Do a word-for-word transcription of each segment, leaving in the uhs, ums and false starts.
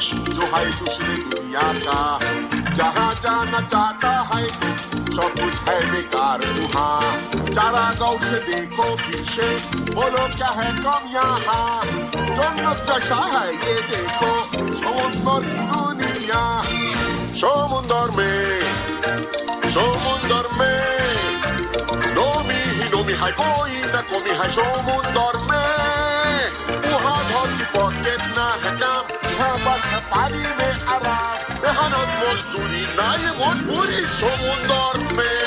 जो है दूसरे दुनिया का, जहाँ जाना चाहता है सब कुछ है बेकार वहाँ। चारा गौर से देखो पीछे, बोलो क्या है कम यहाँ। जन्नत जैसा है ये देखो समुंदर की दुनिया। समुंदर में समुंदर में नोमी ही नोमी है, कोई न कोमी है समुंदर में। वहाँ धरती पर कितना है काम, यहाँ बस है पानी में आराम। मेहनत मजदूरी ना ये मजबूरी समुंदर में।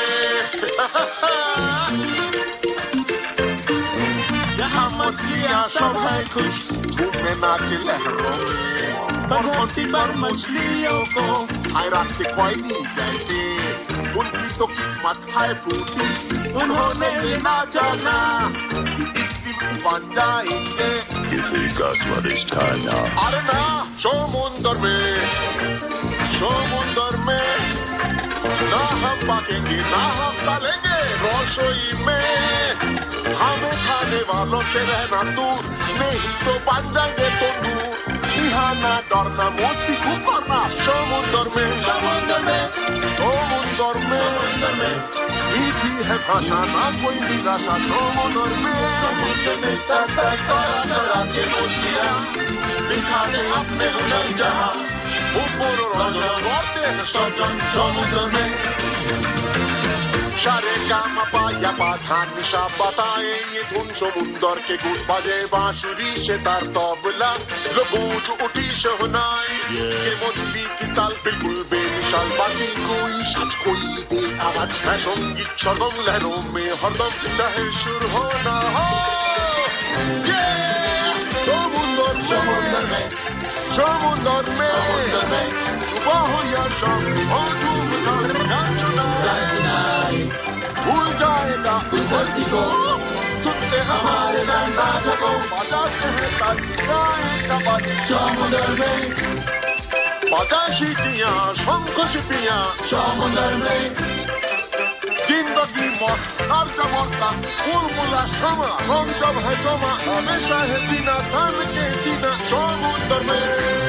यहाँ मछलियाँ सब है खुश, धूप में नाचे लहरों में। पर धरती पर मछलियों को हाय रात के कोई नहीं कहते। उनकी तो किस्मत है फूटी, उन्होंने ना जाना बन जाएंगे किसी का स्वादिष्ट खाना। अरे ना समुंदर में समुंदर में ना हम पाकेंगे ना हम डालेंगे रसोई में। हमें खाने वालों से रहना दूर, नहीं तो बन जाएंगे तो दूर। यहाँ ना डरना मोती को करना समुंदर में समुंदर में समुंदर में मीठी है भाषा ना कोई निराशा समुंदर में। समुंदर में तरह तरह के मछलियाँ दिखाने अपने हुनर जहाँ। ऊपर राजा रोते हैं सजन समुंदर में। सारे काम पाया पाधा निशा बताए ये धुन समुंदर के गुट बजे बांसुरी से तार तबला। जो गूंज उठी शहनाई ये मछली की ताल बिल्कुल बेमिसाल। बाकी कोई सच कोई दे आवाज है संगीत सरगम लहरों में हरदम, चाहे सुर हो ना हो। ये समुंदर समुंदर में समुंदर में समुंदर में सुबह या शाम हो धूम भूल जाएगा उस धरती को। सुनते हमारे गान बाजा को, बजाते हैं ताली गाएगा बाजी समुंदर में। बजा सीटियाँ शंख सिपियाँ समुंदर में। जिंदगी मौत हर जमाता फूलमुला समा, हम सब है जमा हमेशा है बिना धन के जीना समुंदर में।